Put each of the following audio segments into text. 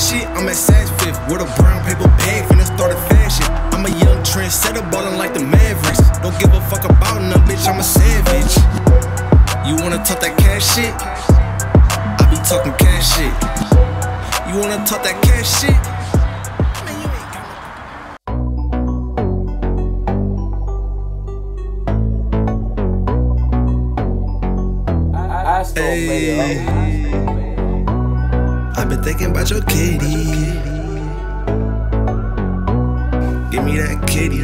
shit, I'm at Saks Fifth with a brown paper bag, finna start a fashion. I'm a young trendsetter, ballin' like the Mavericks. Don't give a fuck about none, bitch, I'm a savage. You wanna talk that cash shit? I be talking cash shit. You wanna talk that cash shit? Hey, I've been thinking about your kitty. Give me that kitty.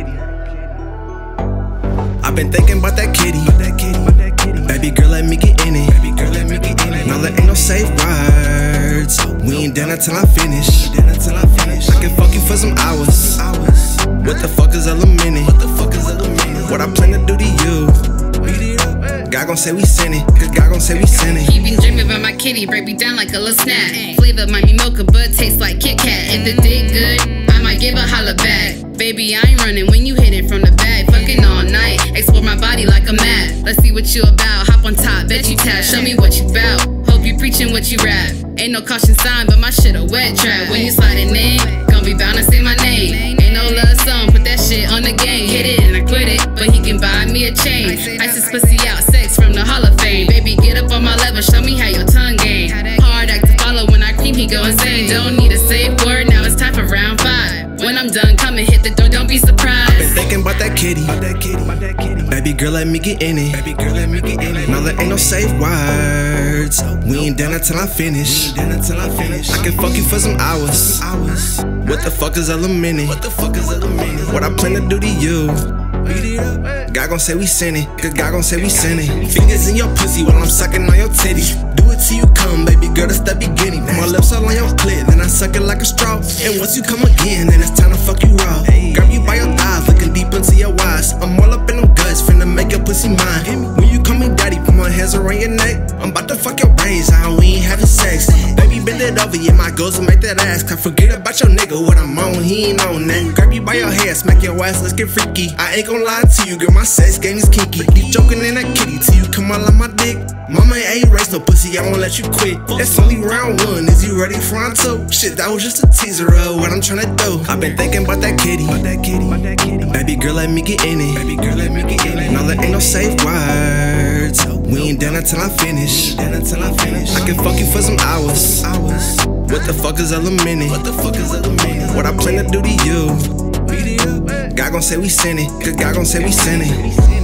I've been thinking about that kitty. Baby girl, let me get in it. Now there ain't no safe words. We ain't done until I finish. I can fuck you for some hours. What the fuck is a minute? What I plan to do to you? God gon' say we sinning, cause God gon' say we sinning. He been dreaming about my kitty, break me down like a little snack. Flavor might be mocha, but tastes like Kit Kat. If the dick good, I might give a holla back. Baby, I ain't running when you hit it from the back. Fucking all night, explore my body like a mat. Let's see what you about, hop on top, bet you tap. Show me what you bout, hope you preaching what you rap. Ain't no caution sign, but my shit a wet trap. When you sliding in, gon' be bound to say my name. Ain't no love song, put that shit on the game. Hit it and I quit it, but he can buy me a chain. Ice his pussy out, sex from the Hall of Fame. Baby, get up on my level, show me how your tongue game. Hard act to follow, when I cream, he go insane. Don't need a safe word, now it's time for round 5. When I'm done, come and hit the door, don't be surprised. I've been thinking about that kitty. Baby girl, let me get in it. Now there ain't no safe words. We ain't done until I finish. I can fuck you for some hours. What the fuck is a minute? What I plan to do to you? God gon' say we sinning, cause God gon' say we sinning. Fingers in your pussy while I'm sucking on your titty. Do it till you come, baby girl, that's the beginning. Put my lips all on your clit, then I suck it like a straw. And once you come again, then it's time to fuck you raw. Grab you by your thighs, looking deep into your eyes. I'm all up in them guts, finna make your pussy mine. When you call me daddy, put my hands around your neck. I'm about to fuck your brains out, we ain't having sex. Baby, bend it over, yeah, my goals to make that ass. Can't forget about your nigga, what I'm on, he ain't on that. Grab you by your hair, smack your ass, let's get freaky. I ain't gon' lie to you, girl, my sex game is kinky. Keep joking in that kitty till you come out like my dick. Mama ain't raised no pussy, I won't let you quit. That's only round 1, is you ready for round 2? Shit, that was just a teaser of what I'm tryna do. I've been thinking about that kitty. Baby girl, let me get in it. Now there ain't no safe words. We ain't done until I finish. I can fuck you for some hours. What the fuck is a minute? What I plan to do to you? God gon' say we sinning, cause God gon' say we sinning.